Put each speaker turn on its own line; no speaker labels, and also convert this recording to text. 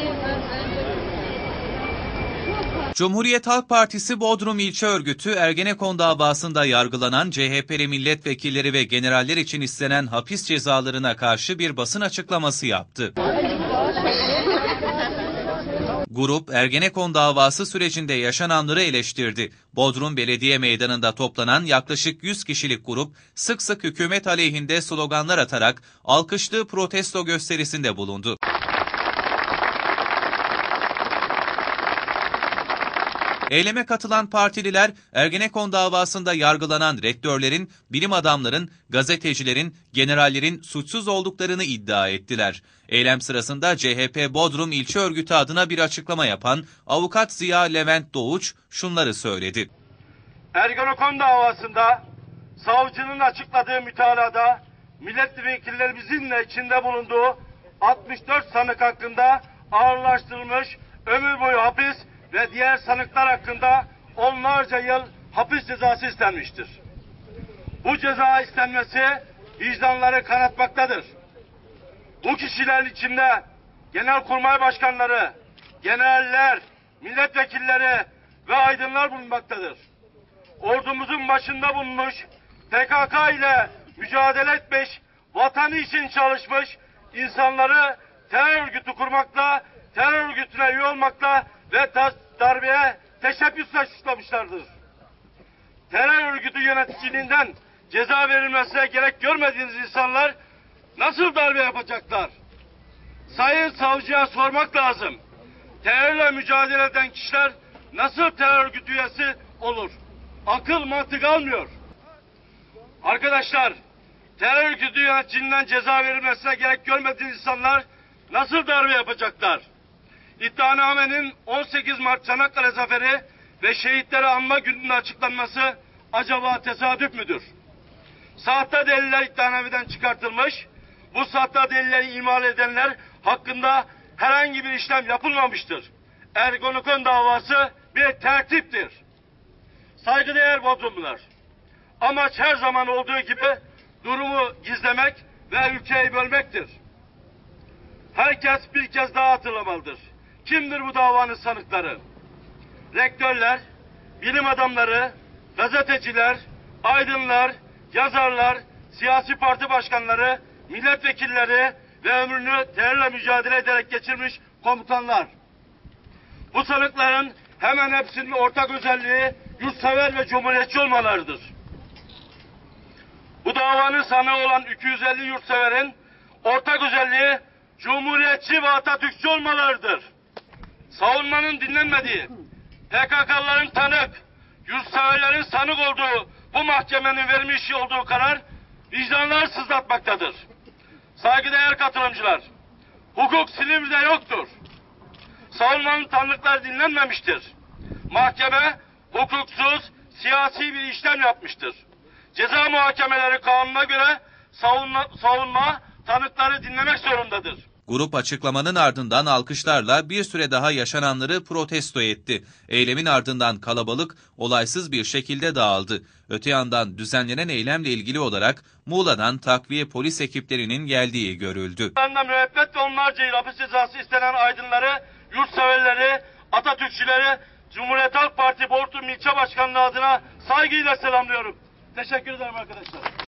Cumhuriyet Halk Partisi Bodrum İlçe Örgütü, Ergenekon davasında yargılanan CHP'li milletvekilleri ve generaller için istenen hapis cezalarına karşı bir basın açıklaması yaptı. Grup, Ergenekon davası sürecinde yaşananları eleştirdi. Bodrum Belediye Meydanı'nda toplanan yaklaşık 100 kişilik grup, sık sık hükümet aleyhinde sloganlar atarak alkışlı protesto gösterisinde bulundu. Eyleme katılan partililer, Ergenekon davasında yargılanan rektörlerin, bilim adamların, gazetecilerin, generallerin suçsuz olduklarını iddia ettiler. Eylem sırasında CHP Bodrum İlçe Örgütü adına bir açıklama yapan avukat Ziya Levent Doğuç şunları söyledi.
Ergenekon davasında savcının açıkladığı mütalada milletvekillerimizin de içinde bulunduğu 64 sanık hakkında ağırlaştırılmış ömür boyu hapis ve diğer sanıklar hakkında onlarca yıl hapis cezası istenmiştir. Bu ceza istenmesi vicdanları kanatmaktadır. Bu kişilerin içinde genelkurmay başkanları, generaller, milletvekilleri ve aydınlar bulunmaktadır. Ordumuzun başında bulunmuş, PKK ile mücadele etmiş, vatanı için çalışmış insanları terör örgütü kurmakla, terör örgütüne üye olmakla ve darbeye teşebbüsle suçlamışlardır. Terör örgütü yöneticiliğinden ceza verilmesine gerek görmediğiniz insanlar nasıl darbe yapacaklar? Sayın savcıya sormak lazım. Terörle mücadele eden kişiler nasıl terör örgütü üyesi olur? Akıl mantık almıyor. Arkadaşlar, terör örgütü yöneticiliğinden ceza verilmesine gerek görmediğiniz insanlar nasıl darbe yapacaklar? İddianamenin 18 Mart Çanakkale Zaferi ve şehitleri anma gününde açıklanması acaba tesadüf müdür? Sahte deliller iddianameden çıkartılmış, bu sahte delilleri imal edenler hakkında herhangi bir işlem yapılmamıştır. Ergenekon davası bir tertiptir. Saygıdeğer Bodrumlular, amaç her zaman olduğu gibi durumu gizlemek ve ülkeyi bölmektir. Herkes bir kez daha hatırlamalıdır. Kimdir bu davanın sanıkları? Rektörler, bilim adamları, gazeteciler, aydınlar, yazarlar, siyasi parti başkanları, milletvekilleri ve ömrünü terörle mücadele ederek geçirmiş komutanlar. Bu sanıkların hemen hepsinin ortak özelliği yurtsever ve cumhuriyetçi olmalarıdır. Bu davanın sanığı olan 250 yurtseverin ortak özelliği cumhuriyetçi ve Atatürkçü olmalarıdır. Savunmanın dinlenmediği, PKK'ların tanık, yurtseverlerin sanık olduğu bu mahkemenin vermiş olduğu karar vicdanları sızlatmaktadır. Saygıdeğer katılımcılar, hukuk Silivri'de yoktur. Savunmanın tanıkları dinlenmemiştir. Mahkeme hukuksuz, siyasi bir işlem yapmıştır. Ceza muhakemeleri kanununa göre savunma tanıkları dinlemek zorundadır.
Grup açıklamanın ardından alkışlarla bir süre daha yaşananları protesto etti. Eylemin ardından kalabalık olaysız bir şekilde dağıldı. Öte yandan düzenlenen eylemle ilgili olarak Muğla'dan takviye polis ekiplerinin geldiği görüldü.
Müebbet ve onlarca yıl hapis cezası istenen aydınları, yurtseverleri, Atatürkçüleri, Cumhuriyet Halk Parti Bodrum İlçe Başkanlığı adına saygıyla selamlıyorum. Teşekkür ederim arkadaşlar.